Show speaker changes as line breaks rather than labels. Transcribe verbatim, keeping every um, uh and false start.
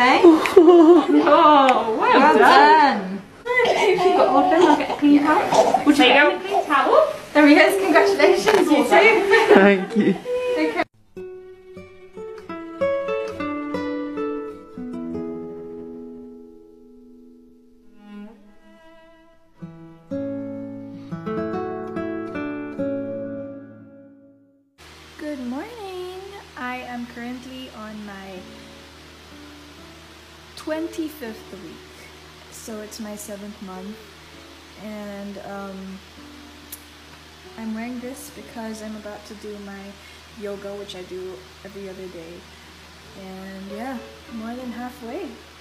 okay?
Oh, well,
well
done.
done.
If you've got all of them, I'll get a clean towel. Would you
There you
like a clean towel?
There he is. Congratulations, you too.
Thank you.
Okay.
Good morning! I am currently on my twenty-fifth week, so it's my seventh month, and um, I'm wearing this because I'm about to do my yoga, which I do every other day, and yeah, more than halfway.